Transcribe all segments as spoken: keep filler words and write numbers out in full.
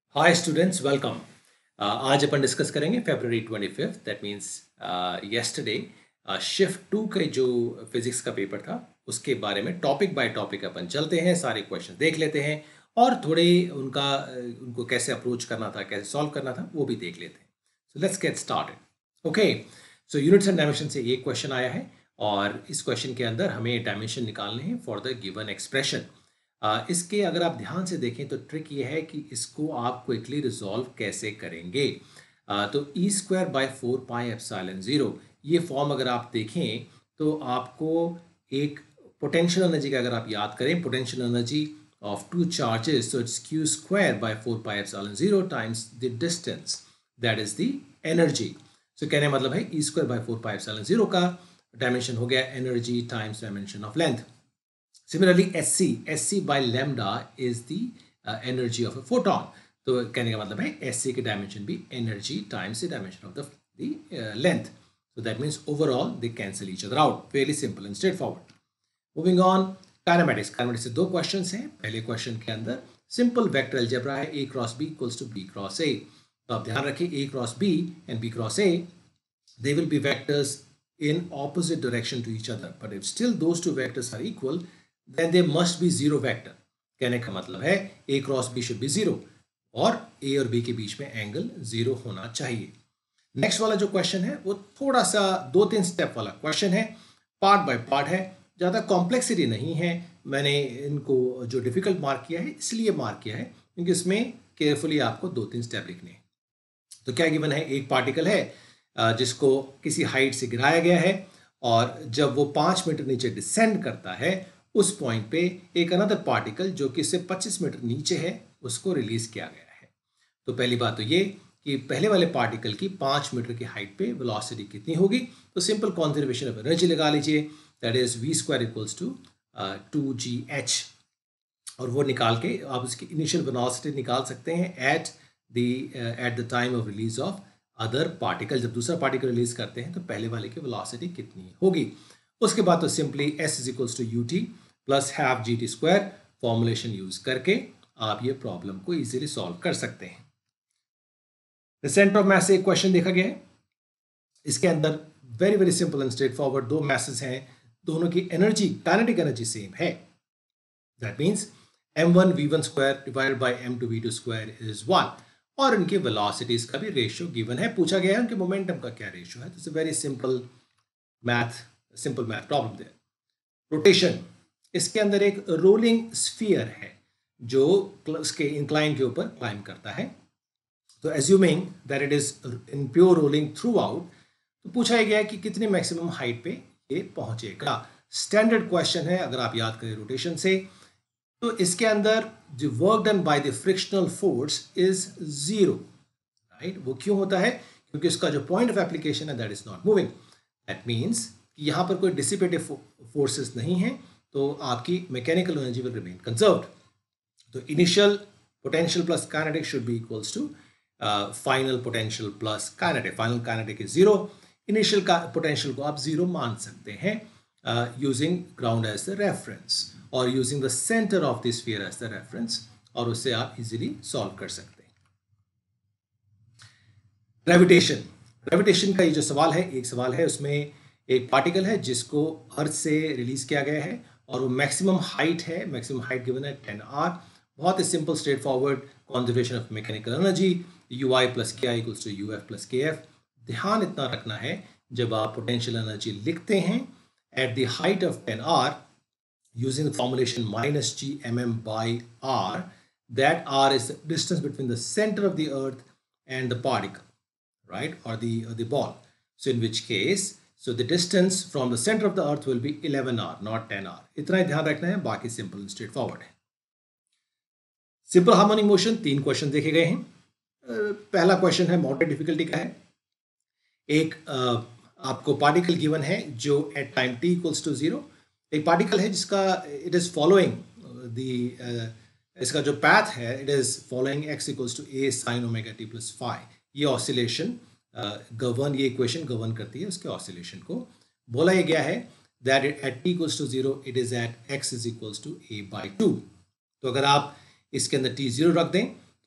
Hi students, welcome. आज अपन discuss करेंगे February twenty fifth, that means yesterday shift two के जो फिजिक्स का पेपर था उसके बारे में टॉपिक बाय टॉपिक अपन चलते हैं, सारे क्वेश्चन देख लेते हैं और थोड़े उनका uh, उनको कैसे अप्रोच करना था, कैसे सॉल्व करना था वो भी देख लेते हैं। So let's get started. Okay, so units and dimension से एक क्वेश्चन आया है और इस क्वेश्चन के अंदर हमें डायमेंशन निकालने हैं for the given expression. Uh, इसके अगर आप ध्यान से देखें तो ट्रिक ये है कि इसको आप क्विकली रिजॉल्व कैसे करेंगे। uh, तो e square by four pi epsilon zero, ये फॉर्म अगर आप देखें तो आपको एक पोटेंशियल एनर्जी का अगर आप याद करें, potential energy of two charges, so it's q square by four pi epsilon zero times the distance, that is the energy। so कहने का मतलब है e square by four pi epsilon zero का डायमेंशन हो गया energy times dimension of length. Similarly, Sc, Sc by lambda is the uh, energy of a photon। तो कहने का मतलब है Sc की डायमेंशन भी energy times the dimension of the, the uh, length। So that means overall they cancel each other out। Fairly simple and straightforward। Moving on, kinematics। kinematics से दो questions हैं। पहले question के अंदर simple vector algebra है, A cross B equals to B cross A। तो आप ध्यान रखिए A cross B and B cross A, they will be vectors in opposite direction to each other, but if still those two vectors are equal, then there must be zero vector। कहने का मतलब है a cross b should be zero और a और b के बीच में angle zero होना चाहिए। नेक्स्ट वाला जो क्वेश्चन है वो थोड़ा सा दो तीन स्टेप वाला क्वेश्चन है, पार्ट बाय पार्ट है, ज़्यादा कॉम्प्लेक्सिटी नहीं है। मैंने इनको जो डिफिकल्ट मार्क किया है इसलिए मार्क किया है क्योंकि इसमें केयरफुली आपको दो तीन स्टेप लिखने हैं। तो क्या गिवन है, एक पार्टिकल है जिसको किसी हाइट से गिराया गया है और जब वो पाँच मीटर नीचे डिसेंड करता है उस पॉइंट पे एक अनदर पार्टिकल जो कि इससे पच्चीस मीटर नीचे है उसको रिलीज किया गया है। तो पहली बात तो ये कि पहले वाले पार्टिकल की पाँच मीटर की हाइट पे वेलोसिटी कितनी होगी। तो सिंपल कंजर्वेशन ऑफ एनर्जी लगा लीजिए, that is v square equals to two g h, और वो निकाल के आप उसकी इनिशियल वेलोसिटी निकाल सकते हैं at the at the time of release of other particle. जब दूसरा पार्टिकल रिलीज करते हैं तो पहले वाले की वेलोसिटी कितनी होगी। उसके बाद तो simply S is equals to u t plus half g t square formulation use करके आप ये प्रॉब्लम को इजीली सॉल्व कर सकते हैं। सेंटर ऑफ मास से एक क्वेश्चन देखा गया है, इसके अंदर very very simple and straightforward दो masses हैं, दोनों की एनर्जी काइनेटिक एनर्जी सेम है। That means m one v one square divided by m two v two square is one, और इनके वेलोसिटीज का भी रेशियो गिवन है, पूछा गया है उनके मोमेंटम का क्या रेशियो है। तो it's a very simple math simple math problem there. Rotation, इसके अंदर एक रोलिंग स्फीयर है जो उसके इंक्लाइन के ऊपर क्लाइंब करता है। तो assuming that it is in pure rolling throughout, तो पूछा गया है कि कितनी मैक्सिमम हाइट पे ये पहुंचेगा। स्टैंडर्ड क्वेश्चन है, अगर आप याद करें रोटेशन से, तो इसके अंदर जो work done by the frictional force is zero, right. वो क्यों होता है, क्योंकि उसका जो पॉइंट ऑफ एप्लीकेशन है that is not moving. That means यहाँ पर कोई डिसिपेटिव फोर्सेस नहीं है, तो आपकी mechanical energy will remain conserved. तो initial potential plus kinetic should be equals to final potential plus kinetic. Final kinetic is zero, initial potential को आप जीरो मान सकते हैं using ground as the reference और using the centre of the sphere as the reference, और उससे आप easily solve कर सकते हैं। ग्रेविटेशन, ग्रेविटेशन का ये जो सवाल है, एक सवाल है उसमें एक पार्टिकल है जिसको अर्थ से रिलीज किया गया है और वो मैक्सिमम हाइट है, मैक्सिमम हाइट गिवन है टेन आर। बहुत ही simple straightforward conservation of mechanical energy, u i plus k i equals to u f plus k f. ध्यान इतना रखना है जब आप पोटेंशियल एनर्जी लिखते हैं at the height of ten r using the formulation minus g m m by r, that r is the distance between the centre of the earth and the particle, right, or the or the ball. So in which case, so the distance from the center of the earth will be eleven r, not ten r। इतना ही ध्यान रखना है, बाकी simple straightforward है। Simple harmonic motion, तीन question देखे गए हैं। पहला क्वेश्चन है मॉडरेट डिफिकल्टी का है। एक आपको पार्टिकल गिवन है जो at time t equals to zero, एक पार्टिकल है जिसका इट इज फॉलोइंग द इसका जो पैथ है it is following x equals to a sin omega t plus five. ये ऑसिलेशन गवर्न ये इक्वेशन गवर्न करती है उसके ऑसिलेशन को। बोला ये गया है that at t equals to zero it is at x is equals to a by two. तो अगर आप इसके अंदर t जीरो रख दें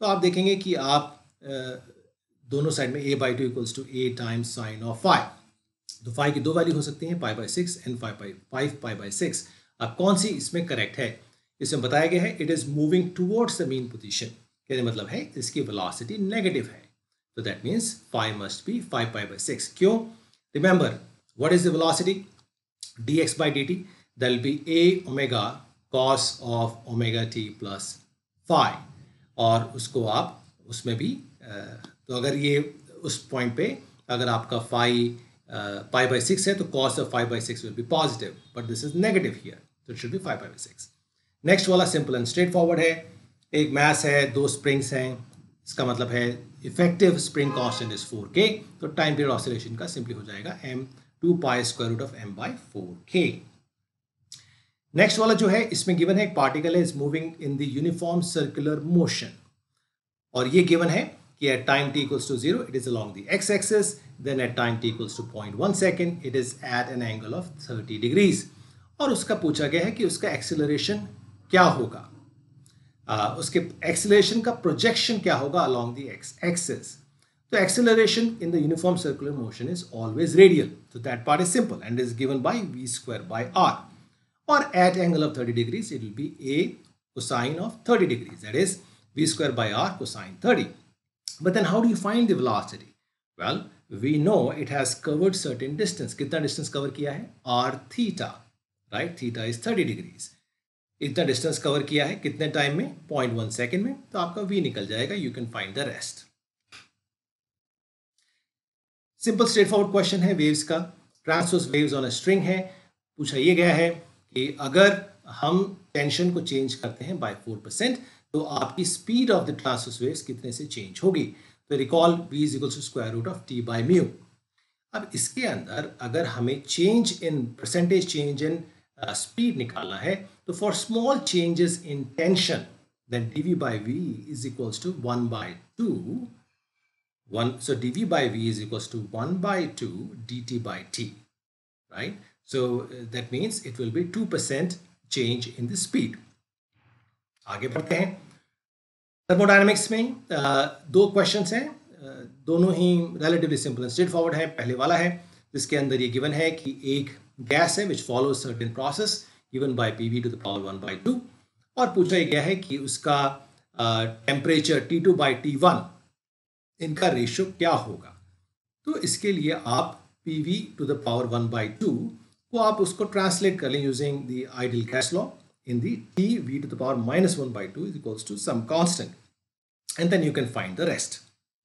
तो आप देखेंगे कि आप uh, दोनों साइड में a by two equals to a times sine of five, तो फाइव की दो वैल्यू हो सकती हैं, pi by six and five by five pi by six. अब कौन सी इसमें करेक्ट है? इसमें बताया गया है it is moving towards the mean position, कहने मतलब है इसकी वेलोसिटी नेगेटिव है, तो that means five must be five pi by six. क्यों? Remember what is the velocity? dx by dt, that will be a omega cos of omega t plus phi, और उसको आप उसमें भी तो अगर ये उस पॉइंट पे अगर आपका फाई पाई बाई सिक्स है तो cos of five by six will be positive, but this is negative here, तो it should be five pi by six. Next वाला सिंपल एंड स्ट्रेट फॉरवर्ड है, एक मास है, दो स्प्रिंग्स हैं, इसका मतलब है effective spring constant is four k, तो टाइम पीरियड ऑसिलेशन का सिंपली हो जाएगा m two pi square root of m by four k. Next वाला जो है इसमें गिवन है एक particle is moving in the uniform circular motion, और ये गिवन है कि at time t equals to zero it is along the x-axis, then at time t equals to zero point one second it is at an angle of thirty degrees, और उसका पूछा गया है कि उसका एक्सेलरेशन क्या होगा, uh, उसके एक्सेलरेशन का प्रोजेक्शन क्या होगा along the x-axis। तो acceleration in the uniform circular motion is always radial, so that part is simple and is given by v square by r, or at angle of thirty degrees it will be a cosine of thirty degrees, that is v square by r cosine thirty. But then how do you find the velocity? Well, we know it has covered certain distance. कितना distance cover किया है? R theta, right? Theta is thirty degrees. इतना distance cover किया है कितने time में? zero point one second में, तो आपका v निकल जाएगा, you can find the rest. Simple straightforward question है waves का, transverse waves on a string है, पूछा ये गया है कि अगर हम टेंशन को चेंज करते हैं by four percent तो आपकी speed of the transverse waves कितने से चेंज होगी? तो recall v is equals to square root of t by mu. अब इसके अंदर अगर हमें change in percentage change in speed निकालना है तो for small changes in tension then dv by v is equals to one by two one, so dv by v is equals to one by two dt by t, right? So that means it will be two percent change in the speed. आगे बढ़ते हैं। Thermodynamics में दो questions हैं, दोनों ही relatively simple and straightforward है। पहले वाला है जिसके अंदर ये गिवन है कि एक गैस है which follows certain process given by p v to the power one by two, और पूछा गया है कि उसका temperature t two by t one इनका रेशियो क्या होगा। तो इसके लिए आप p v to the power one by two को आप उसको ट्रांसलेट कर लें using the ideal gas law in the T v to the power minus one by two is equals to some constant, and then you can find the rest.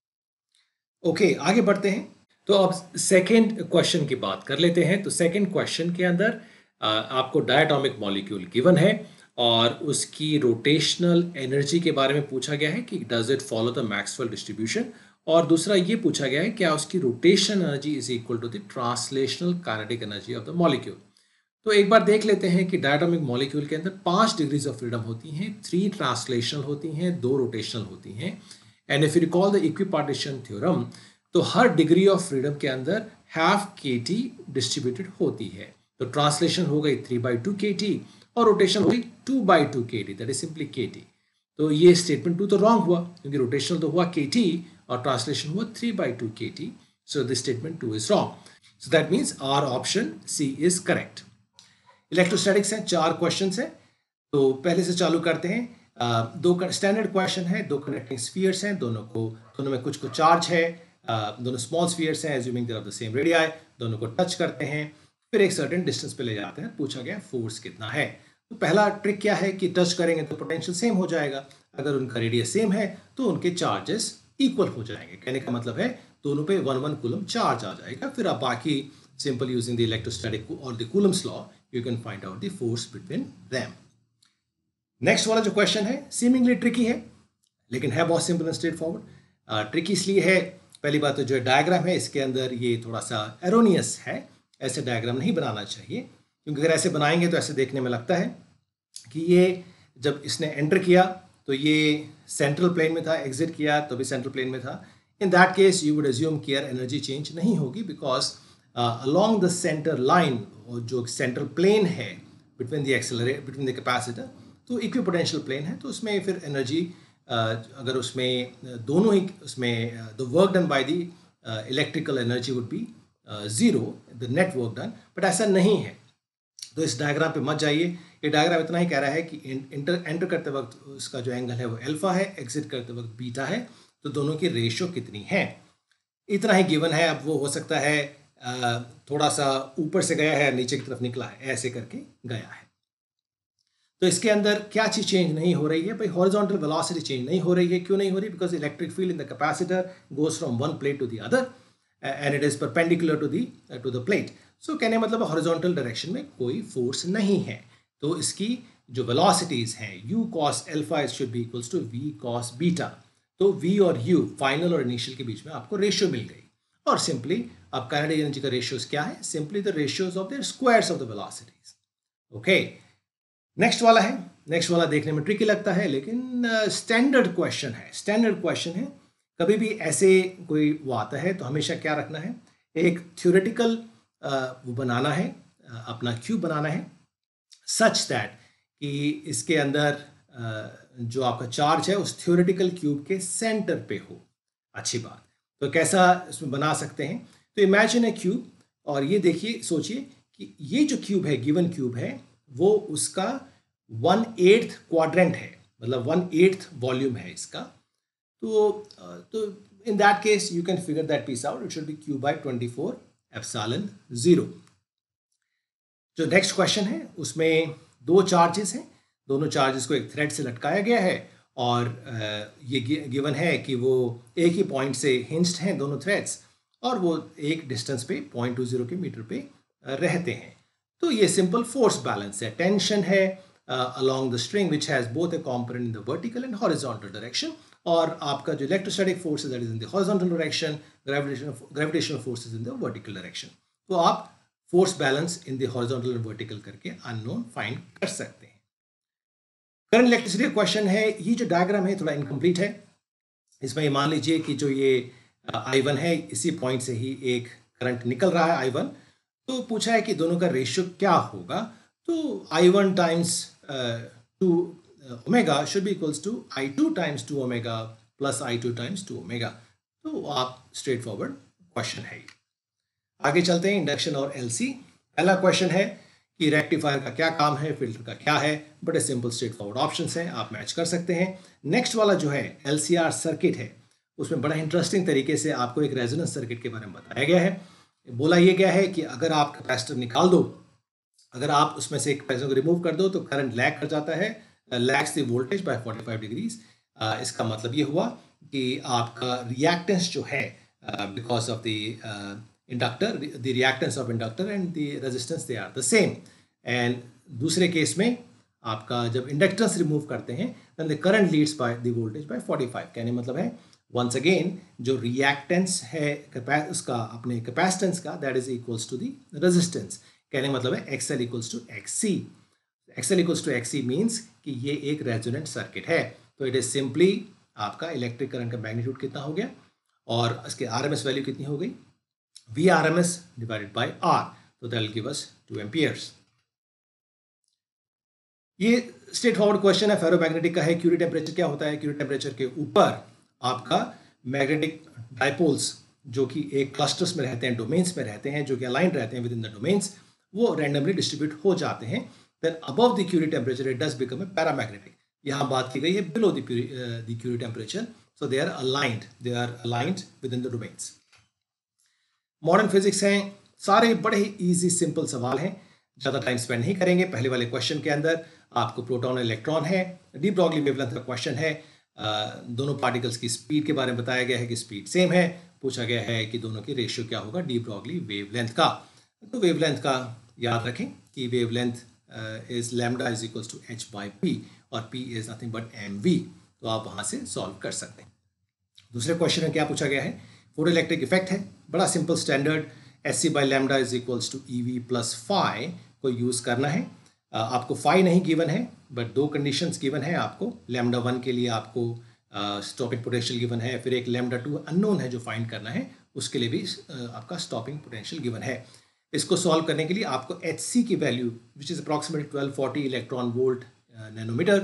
Okay, आगे बढ़ते हैं। तो अब सेकेंड क्वेश्चन की बात कर लेते हैं। तो सेकेंड क्वेश्चन के अंदर आपको डायटोमिक मॉलिक्यूल गिवन है और उसकी रोटेशनल एनर्जी के बारे में पूछा गया है कि does it follow the Maxwell distribution, और दूसरा ये पूछा गया है क्या उसकी rotation energy is equal to the translational kinetic energy of the molecule. तो एक बार देख लेते हैं कि डायटोमिक मॉलिक्यूल के अंदर पांच डिग्रीज ऑफ फ्रीडम होती हैं, थ्री ट्रांसलेशनल होती हैं, दो रोटेशनल होती हैं, and if you recall the equipartition theorem तो हर डिग्री ऑफ फ्रीडम के अंदर हाफ के टी डिस्ट्रीब्यूटेड होती है। तो ट्रांसलेशन हो गई three by two k t और रोटेशन हो गई two by two k t, that is simply k t. तो ये स्टेटमेंट टू तो रॉन्ग हुआ क्योंकि रोटेशनल तो हुआ के टी और ट्रांसलेशन हुआ three by two k t, so this statement two is wrong. So that means our option C is correct. Electrostatics हैं, चार क्वेश्चंस हैं, तो पहले से चालू करते हैं। आ, दो स्टैंडर्ड क्वेश्चन है, दो कनेक्टिंग स्फीयर्स हैं, दोनों को दोनों में कुछ को चार्ज है, आ, दोनों स्मॉल स्फीयर्स हैं, assuming they are of the same radii, दोनों को टच करते हैं, फिर एक सर्टेन डिस्टेंस पे ले जाते हैं, पूछा गया फोर्स कितना है। तो पहला ट्रिक क्या है कि टच करेंगे तो पोटेंशियल सेम हो जाएगा, अगर उनका रेडियस सेम है तो उनके चार्जेस इक्वल हो जाएंगे। कहने का मतलब है दोनों पे वन वन कूलम चार्ज आ जाएगा। फिर आप बाकी सिंपल यूजिंग द इलेक्ट्रोस्टैटिक और the Coulomb's law you can find out the force between them. Next वाला जो क्वेश्चन है सीमिंगली ट्रिकी है लेकिन है बहुत simple and straightforward. Tricky इसलिए है, पहली बात तो जो डायग्राम है इसके अंदर ये थोड़ा सा एरोनियस है, ऐसे डायग्राम नहीं बनाना चाहिए क्योंकि अगर ऐसे बनाएंगे तो ऐसे देखने में लगता है कि ये जब इसने एंटर किया तो ये सेंट्रल प्लेन में था, एग्जिट किया तो भी सेंट्रल प्लेन में था। In that case you would assume कि एनर्जी चेंज नहीं होगी because along the centre line और जो सेंट्रल प्लेन है between the accelerate between the capacitor तो इक्विपोटेंशियल प्लेन है, तो उसमें फिर एनर्जी अगर उसमें दोनों ही उसमें the work done by the electrical energy would be zero, the net work done, but ऐसा नहीं है। तो इस डायग्राम पे मत जाइए, ये डायग्राम इतना ही कह रहा है कि इंटर एंटर करते वक्त उसका जो एंगल है वो अल्फा है, एग्जिट करते वक्त बीटा है, तो दोनों की रेशियो कितनी है, इतना ही गिवन है। अब वो हो सकता है आ, थोड़ा सा ऊपर से गया है, नीचे की तरफ निकला है, ऐसे करके गया है। तो इसके अंदर क्या चीज़ चेंज नहीं हो रही है भाई, हॉरिजॉन्टल वेलोसिटी चेंज नहीं हो रही है। क्यों नहीं हो रही? Because electric field in the capacitor goes from one plate to the other and it is perpendicular to the to the plate. So कहने मतलब हॉरिजॉन्टल डायरेक्शन में कोई फोर्स नहीं है। तो इसकी जो वेलोसिटीज हैं u cos alpha should be equals to v cos beta. तो v और u फाइनल और इनिशियल के बीच में आपको रेशियो मिल गई, और सिंपली अब काइनेटिक एनर्जी का रेशियोज क्या है? Simply the ratios of the squares of the velocities. Okay, next वाला है, नेक्स्ट वाला देखने में ट्रिकी लगता है, लेकिन स्टैंडर्ड uh, क्वेश्चन है, स्टैंडर्ड क्वेश्चन है। कभी भी ऐसे कोई वो आता है तो हमेशा क्या रखना है, एक थ्योरेटिकल uh, वो बनाना है, uh, अपना क्यूब बनाना है सच दैट कि इसके अंदर uh, जो आपका चार्ज है उस थ्योरेटिकल क्यूब के सेंटर पे हो। अच्छी बात, तो कैसा इसमें बना सकते हैं? तो इमेजिन ए क्यूब, और ये देखिए, सोचिए कि ये जो क्यूब है, गिवन क्यूब है, वो उसका वन एट्थ क्वाड्रेंट है, मतलब वन एट्थ वॉल्यूम है इसका। तो तो in that case you can figure that piece out, it should be Q by twenty four epsilon zero. जो नेक्स्ट क्वेश्चन है उसमें दो चार्जेस हैं, दोनों चार्जेस को एक थ्रेड से लटकाया गया है, और ये गिवन है कि वो एक ही पॉइंट से हिंज्ड हैं दोनों थ्रेड्स, और वो एक डिस्टेंस पे पॉइंट टू जीरो के मीटर पे रहते हैं। तो ये सिंपल फोर्स बैलेंस है, टेंशन है along the string which has both a component in the vertical and horizontal direction, और आपका जो electrostatic force that is in the horizontal direction, gravitational gravitational force is in the vertical direction. तो आप force balance in the horizontal and vertical करके unknown find कर सकते हैं। Current electricity का क्वेश्चन है। ये जो डायग्राम है थोड़ा इनकम्प्लीट है, इसमें मान लीजिए कि जो ये आई वन है, इसी पॉइंट से ही एक करंट निकल रहा है आई वन। तो पूछा है कि दोनों का रेशियो क्या होगा। तो I one times two omega should be equals to I two times two omega plus I two times two omega. तो आप स्ट्रेट फॉरवर्ड क्वेश्चन है। आगे चलते हैं, इंडक्शन और एलसी। पहला क्वेश्चन है कि रेक्टिफायर का क्या काम है, फिल्टर का क्या है। बड़े सिंपल स्ट्रेट फॉरवर्ड ऑप्शंस हैं, आप मैच कर सकते हैं। नेक्स्ट वाला जो है एलसीआर सर्किट है, उसमें बड़ा इंटरेस्टिंग तरीके से आपको एक रेजोनेंस सर्किट के बारे में बताया गया है। बोला ये गया है कि अगर आप कैपेसिटर निकाल दो, अगर आप उसमें से एक कैपेसिटर को रिमूव कर दो तो करंट लैग कर जाता है, lags the voltage by forty five degrees. इसका मतलब ये हुआ कि आपका रिएक्टेंस जो है because of the inductor, the reactance of inductor and the resistance they are the same. And दूसरे केस में आपका जब इंडक्टेंस रिमूव करते हैं then the current leads by the voltage by forty five. कहने मतलब है वंस अगेन जो रिएक्टेंस है उसका अपने कैपेसिटेंस का, that is equals to the resistance. कहने मतलब है X L equals to X C. X L equals to X C means कि ये एक रेजोनेंट सर्किट है। तो इट इज सिंपली आपका इलेक्ट्रिक करंट का मैग्नीट्यूड कितना हो गया और इसके आर एम एस वैल्यू कितनी हो गई, V R M S divided by R. तो that will give us two amperes. ये स्ट्रेट फॉरवर्ड क्वेश्चन है, फेरोमैग्नेटिक का है। क्यूरी टेम्परेचर क्या होता है? क्यूरी टेम्परेचर के ऊपर आपका मैग्नेटिक डाइपोल्स जो कि एक क्लस्टर्स में रहते हैं, डोमेन्स में रहते हैं, जो कि अलाइंड रहते हैं विद इन द डोमेन्स, वो रैंडमली डिस्ट्रीब्यूट हो जाते हैं। Then above the Curie temperature it does become a paramagnetic. यहाँ बात की गई है below the Curie temperature, so they are aligned, they are aligned within the domains. Modern physics हैं, सारे बड़े ही ईजी सिंपल सवाल हैं, ज़्यादा टाइम स्पेंड नहीं करेंगे। पहले वाले क्वेश्चन के अंदर आपको प्रोटॉन और इलेक्ट्रॉन है, डी ब्रॉगली वेवलेंथ का क्वेश्चन है। Uh, दोनों पार्टिकल्स की स्पीड के बारे में बताया गया है कि स्पीड सेम है। पूछा गया है कि दोनों की रेशियो क्या होगा डी ब्रॉगली वेवलेंथ का। तो वेवलेंथ का याद रखें कि wavelength is lambda is equals to H by P, और P is nothing but M V. तो आप वहाँ से सॉल्व कर सकते हैं। दूसरे क्वेश्चन में क्या पूछा गया है, फोटो इलेक्ट्रिक इफेक्ट है, बड़ा simple standard, S C by lambda is equals to E V plus phi को यूज़ करना है। Uh, आपको फाई नहीं गिवन है, बट दो कंडीशंस गिवन है आपको। लैम्डा वन के लिए आपको स्टॉपिंग पोटेंशियल गिवन है, फिर एक लैम्डा टू अननोन है जो फाइंड करना है, उसके लिए भी uh, आपका स्टॉपिंग पोटेंशियल गिवन है। इसको सॉल्व करने के लिए आपको एच सी की value which is approximately twelve forty electron volt nanometre,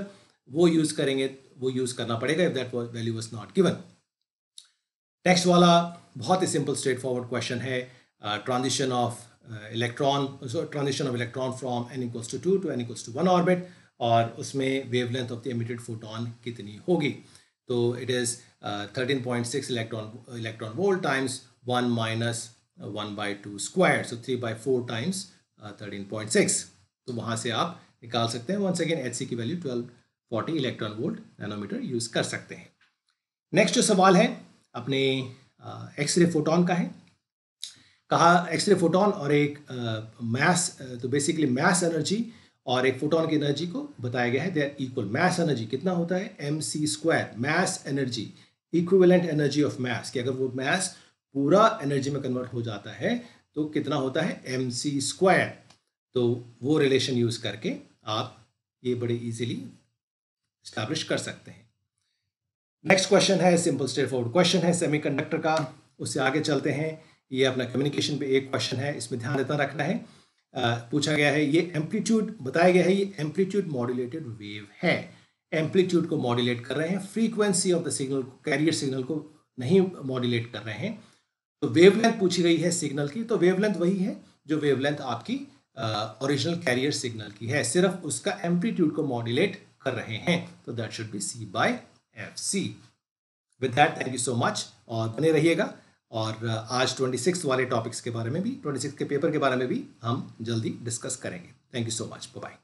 वो यूज़ करेंगे, वो यूज़ करना पड़ेगा if that value was not given. Next वाला बहुत ही सिंपल स्ट्रेट फॉरवर्ड क्वेश्चन है, transition of electron transition of electron from N equals to two to N equals to one orbit, और उसमें wavelength of the emitted photon कितनी होगी। तो it is thirteen point six electron electron volt times one minus one by two square, so three by four times thirteen point six. तो वहाँ से आप निकाल सकते हैं। वंस अगेन एच सी की value twelve forty electron volt nanometre use कर सकते हैं। नेक्स्ट जो सवाल है अपने एक्सरे फोटोन का है। कहा एक्सरे फोटोन और एक मैस, तो बेसिकली मैस एनर्जी और एक फोटोन की एनर्जी को बताया गया है, they are equal. Mass energy कितना होता है, M C square. Mass energy equivalent energy of mass, कि अगर वो मैस पूरा एनर्जी में कन्वर्ट हो जाता है तो कितना होता है, एम सी स्क्वायर। तो वो रिलेशन यूज़ करके आप ये बड़े इजीली स्टैब्लिश कर सकते हैं। नेक्स्ट क्वेश्चन है सिंपल स्ट्रेट फॉरवर्ड क्वेश्चन है सेमीकंडक्टर का। उससे आगे चलते हैं। ये अपना कम्युनिकेशन पे एक क्वेश्चन है, इसमें ध्यान देता रखना है। आ, पूछा गया है, ये एम्पलीट्यूड बताया गया है, ये एम्पलीट्यूड मॉड्यूलेटेड वेव है। एम्पलीट्यूड को मॉड्यूलेट कर रहे हैं, frequency of the signal, carrier signal को नहीं मॉड्यूलेट कर रहे हैं। तो वेवलेंथ पूछी गई है सिग्नल की, तो वेवलेंथ वही है जो वेवलेंथ आपकी ओरिजिनल कैरियर सिग्नल की है, सिर्फ उसका एम्पलीट्यूड को मॉड्यूलेट कर रहे हैं। तो that should be C by F C. With that thank you so much, और बने रहिएगा। और आज छब्बीस वाले टॉपिक्स के बारे में भी, छब्बीस के पेपर के बारे में भी हम जल्दी डिस्कस करेंगे। Thank you so much, bye bye.